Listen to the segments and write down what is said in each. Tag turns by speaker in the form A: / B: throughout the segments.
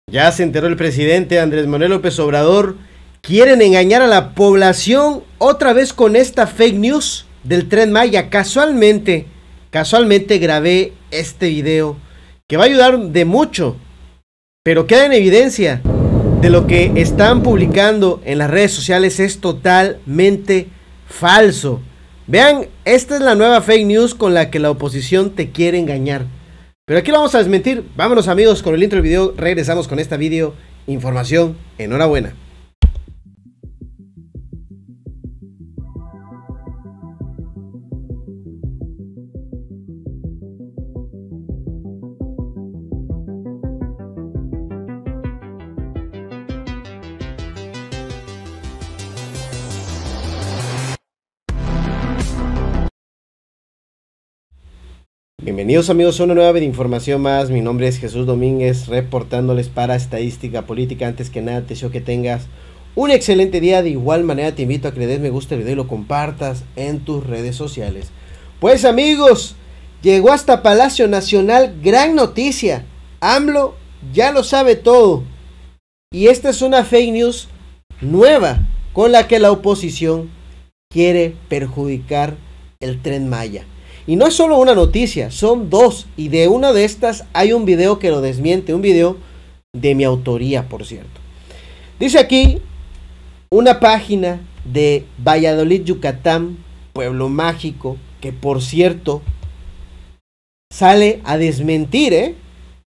A: Ya se enteró el presidente Andrés Manuel López Obrador. Quieren engañar a la población otra vez con esta fake news del Tren Maya. Casualmente grabé este video que va a ayudar de mucho, pero queda en evidencia de lo que están publicando en las redes sociales es totalmente falso. Vean, esta es la nueva fake news con la que la oposición te quiere engañar. Pero aquí lo vamos a desmentir. Vámonos, amigos, con el intro del video. Regresamos con esta video información. Enhorabuena. Bienvenidos, amigos, a una nueva información más. Mi nombre es Jesús Domínguez, reportándoles para Estadística Política. Antes que nada, te deseo que tengas un excelente día. De igual manera, te invito a que le des me gusta al video y lo compartas en tus redes sociales. Pues, amigos, llegó hasta Palacio Nacional gran noticia. AMLO ya lo sabe todo. Y esta es una fake news nueva con la que la oposición quiere perjudicar el Tren Maya. Y no es solo una noticia, son dos. Y de una de estas hay un video que lo desmiente. Un video de mi autoría, por cierto. Dice aquí una página de Valladolid, Yucatán, pueblo mágico, que por cierto sale a desmentir,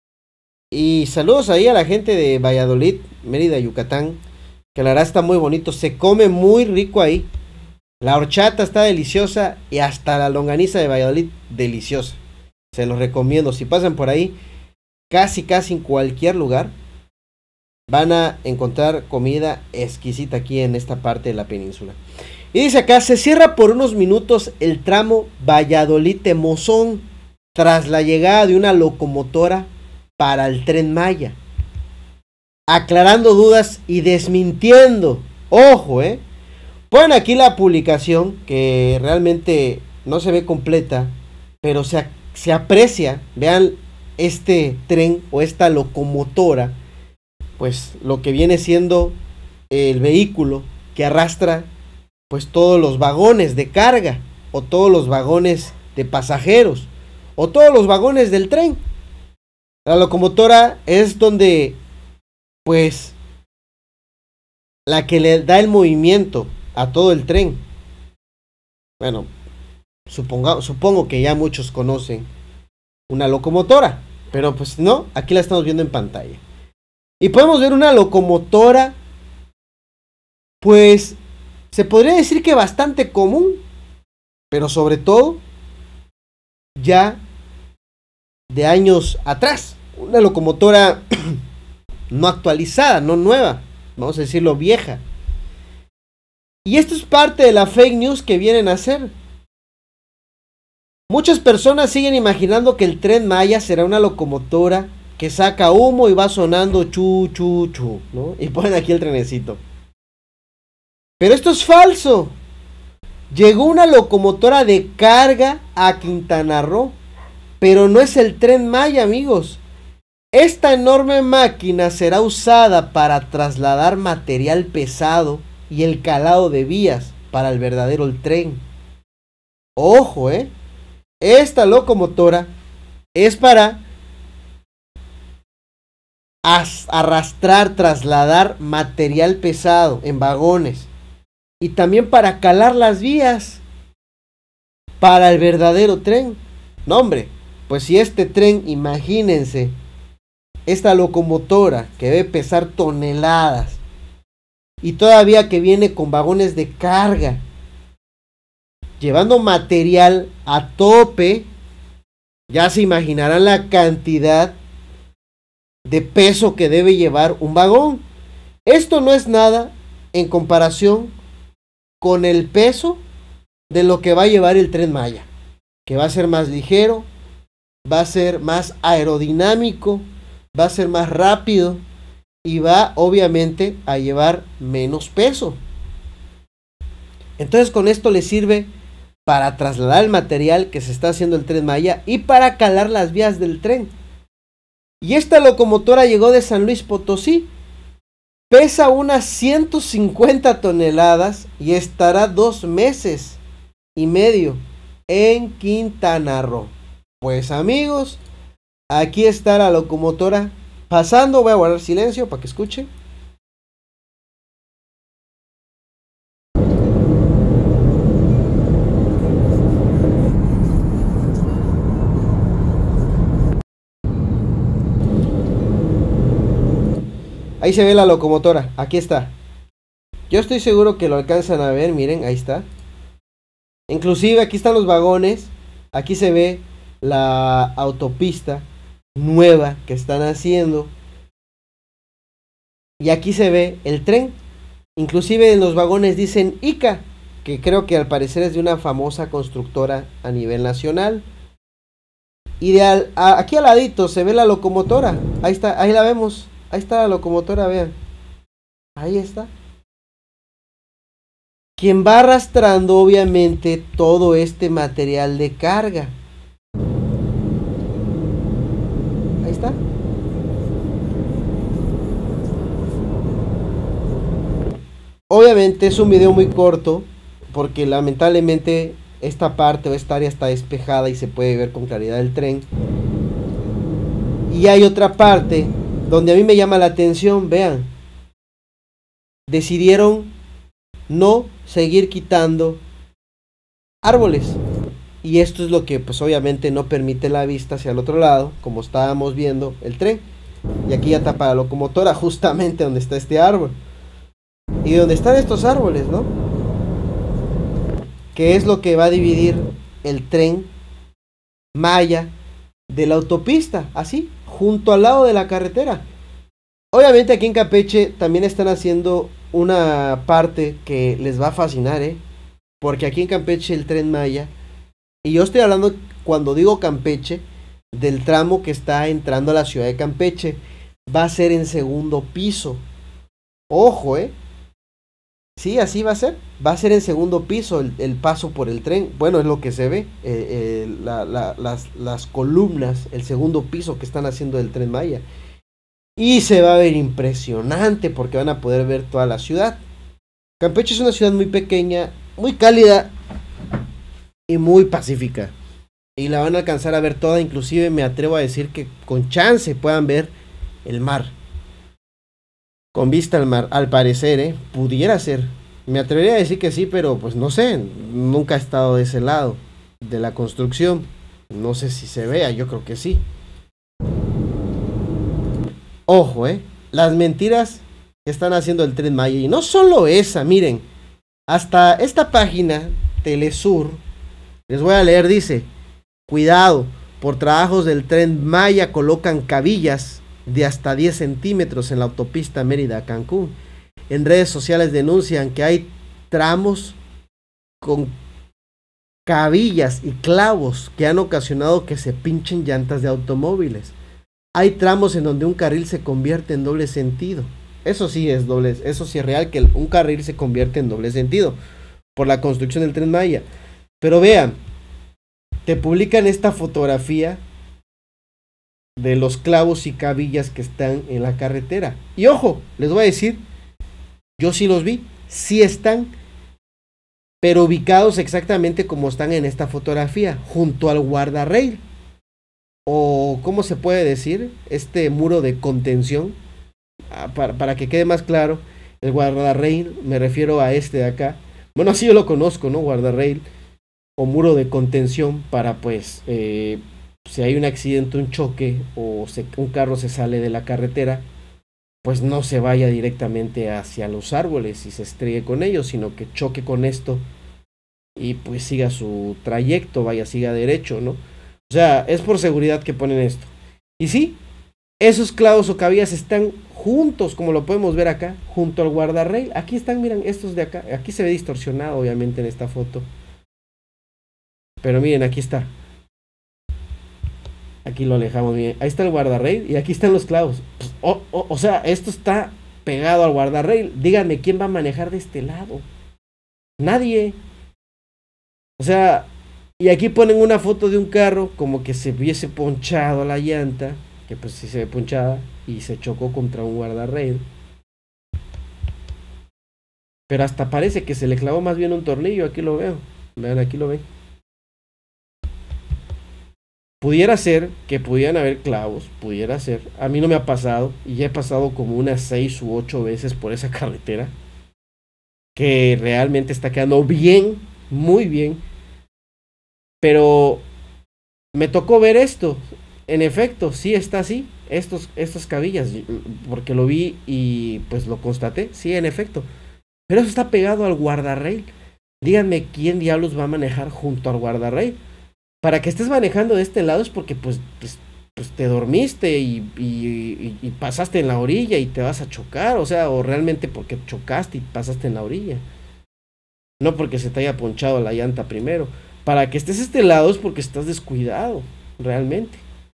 A: Y saludos ahí a la gente de Valladolid, Mérida, Yucatán, que la verdad está muy bonito, se come muy rico ahí. La horchata está deliciosa y hasta la longaniza de Valladolid deliciosa. Se los recomiendo. Si pasan por ahí, casi en cualquier lugar, van a encontrar comida exquisita aquí en esta parte de la península. Y dice acá, se cierra por unos minutos el tramo Valladolid-Temozón tras la llegada de una locomotora para el Tren Maya. Aclarando dudas y desmintiendo. Ojo, Ponen aquí la publicación que realmente no se ve completa, pero se aprecia. Vean este tren o esta locomotora, pues lo que viene siendo el vehículo que arrastra pues todos los vagones de carga o todos los vagones de pasajeros o todos los vagones del tren. La locomotora es donde pues la que le da el movimiento a todo el tren. Bueno, supongo que ya muchos conocen una locomotora, pero pues no, aquí la estamos viendo en pantalla. Y podemos ver una locomotora, pues se podría decir que bastante común, pero sobre todo ya de años atrás. Una locomotora no actualizada, no nueva, vamos a decirlo vieja. Y esto es parte de la fake news que vienen a hacer. Muchas personas siguen imaginando que el Tren Maya será una locomotora que saca humo y va sonando chu, chu, chu, ¿no? Y ponen aquí el trenecito. Pero esto es falso. Llegó una locomotora de carga a Quintana Roo, pero no es el Tren Maya, amigos. Esta enorme máquina será usada para trasladar material pesado y el calado de vías para el verdadero tren. Ojo, esta locomotora es para arrastrar, trasladar material pesado en vagones y también para calar las vías para el verdadero tren. No, hombre, pues si este tren, imagínense, esta locomotora que debe pesar toneladas y todavía que viene con vagones de carga, llevando material a tope, ya se imaginarán la cantidad de peso que debe llevar un vagón. Esto no es nada en comparación con el peso de lo que va a llevar el Tren Maya, que va a ser más ligero, va a ser más aerodinámico, va a ser más rápido y va obviamente a llevar menos peso. Entonces con esto le sirve para trasladar el material que se está haciendo el Tren Maya y para calar las vías del tren. Y esta locomotora llegó de San Luis Potosí. Pesa unas 150 toneladas y estará 2 meses y medio en Quintana Roo. Pues amigos, aquí está la locomotora pasando. Voy a guardar silencio para que escuchen. Ahí se ve la locomotora, aquí está. Yo estoy seguro que lo alcanzan a ver, miren, ahí está. Inclusive aquí están los vagones, aquí se ve la autopista nueva que están haciendo. Y aquí se ve el tren. Inclusive en los vagones dicen ICA, que creo que al parecer es de una famosa constructora a nivel nacional. Y aquí al ladito se ve la locomotora. Ahí está, ahí la vemos. Ahí está la locomotora, vean. Ahí está. Quien va arrastrando obviamente todo este material de carga. Ahí está. Obviamente es un video muy corto porque lamentablemente esta parte o esta área está despejada y se puede ver con claridad el tren. Y hay otra parte donde a mí me llama la atención, vean. Decidieron no seguir quitando árboles. Y esto es lo que pues obviamente no permite la vista hacia el otro lado, como estábamos viendo el tren. Y aquí ya tapa la locomotora justamente donde está este árbol. Y donde están estos árboles, ¿no? Que es lo que va a dividir el tren Maya de la autopista, así, junto al lado de la carretera. Obviamente aquí en Campeche también están haciendo una parte que les va a fascinar, porque aquí en Campeche el tren Maya, y yo estoy hablando cuando digo Campeche, del tramo que está entrando a la ciudad de Campeche, va a ser en segundo piso. Ojo, sí, así va a ser. Va a ser en segundo piso el paso por el tren. Bueno, es lo que se ve. Las columnas, el segundo piso que están haciendo del tren Maya. Y se va a ver impresionante porque van a poder ver toda la ciudad. Campeche es una ciudad muy pequeña, muy cálida y muy pacífica. Y la van a alcanzar a ver toda. Inclusive me atrevo a decir que con chance puedan ver el mar. Con vista al mar, al parecer, pudiera ser. Me atrevería a decir que sí, pero pues no sé, nunca he estado de ese lado de la construcción. No sé si se vea, yo creo que sí. Ojo, las mentiras que están haciendo el tren Maya. Y no solo esa, miren, hasta esta página, Telesur, les voy a leer, dice: cuidado, por trabajos del tren Maya colocan cabillas de hasta 10 centímetros en la autopista Mérida-Cancún. En redes sociales denuncian que hay tramos con cabillas y clavos que han ocasionado que se pinchen llantas de automóviles. Hay tramos en donde un carril se convierte en doble sentido. Eso sí es real, que un carril se convierte en doble sentido por la construcción del tren Maya. Pero vean, te publican esta fotografía de los clavos y cabillas que están en la carretera. Y ojo, les voy a decir, yo sí los vi, sí están, pero ubicados exactamente como están en esta fotografía, junto al guardarrail. O, ¿cómo se puede decir? Este muro de contención. Para que quede más claro, el guardarrail, me refiero a este de acá. Bueno, así yo lo conozco, ¿no? Guardarrail o muro de contención para pues... si hay un accidente, un choque o un carro se sale de la carretera, pues no se vaya directamente hacia los árboles y se estrelle con ellos, sino que choque con esto y pues siga su trayecto, siga derecho, ¿no? O sea, es por seguridad que ponen esto. Y sí, esos clavos o cabillas están juntos, como lo podemos ver acá, junto al guardarrail. Aquí están, miren, estos de acá. Aquí se ve distorsionado, obviamente, en esta foto. Pero miren, aquí está. Aquí lo alejamos bien. Ahí está el guardarrail y aquí están los clavos. O sea, esto está pegado al guardarrail. Díganme, ¿quién va a manejar de este lado? Nadie. O sea, y aquí ponen una foto de un carro como que se hubiese ponchado la llanta. que pues sí se ve punchada y se chocó contra un guardarrail. Pero hasta parece que se le clavó más bien un tornillo, aquí lo veo. Vean, aquí lo ven. Pudiera ser que pudieran haber clavos, pudiera ser. A mí no me ha pasado y ya he pasado como unas 6 u 8 veces por esa carretera, que realmente está quedando bien, muy bien. Pero me tocó ver esto. En efecto, sí está así. Estas cabillas, porque lo vi y pues lo constaté. Sí, en efecto. Pero eso está pegado al guardarrail. Díganme quién diablos va a manejar junto al guardarrail. Para que estés manejando de este lado es porque pues te dormiste y pasaste en la orilla y te vas a chocar. O sea, o realmente porque chocaste y pasaste en la orilla. No porque se te haya ponchado la llanta primero. Para que estés de este lado es porque estás descuidado, realmente.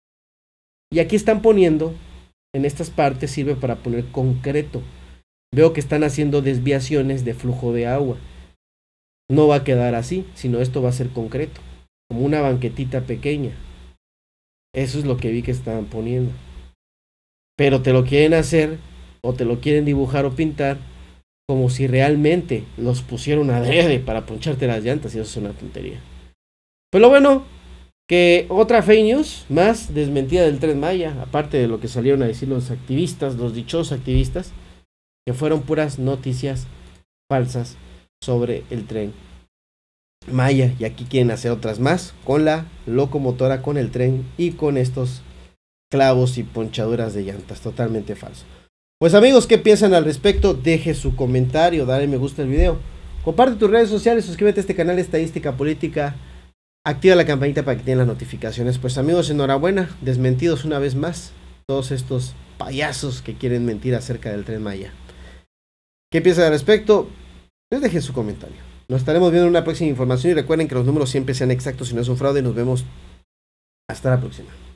A: Y aquí están poniendo, en estas partes sirve para poner concreto. Veo que están haciendo desviaciones de flujo de agua. No va a quedar así, sino esto va a ser concreto, como una banquetita pequeña. Eso es lo que vi que estaban poniendo. Pero te lo quieren hacer, o te lo quieren dibujar o pintar, como si realmente los pusieron adrede para poncharte las llantas, y eso es una tontería. Pues lo bueno, que otra fake news más desmentida del Tren Maya, aparte de lo que salieron a decir los activistas, los dichosos activistas, que fueron puras noticias falsas sobre el Tren Maya. Y aquí quieren hacer otras más con la locomotora, con el tren y con estos clavos y ponchaduras de llantas. Totalmente falso. Pues amigos, ¿qué piensan al respecto? Deje su comentario, dale me gusta al video, comparte tus redes sociales, suscríbete a este canal de Estadística Política, activa la campanita para que tengan las notificaciones. Pues amigos, enhorabuena, desmentidos una vez más todos estos payasos que quieren mentir acerca del Tren Maya. ¿Qué piensan al respecto? Les dejen su comentario. Nos estaremos viendo en una próxima información y recuerden que los números siempre sean exactos y no es un fraude. Nos vemos hasta la próxima.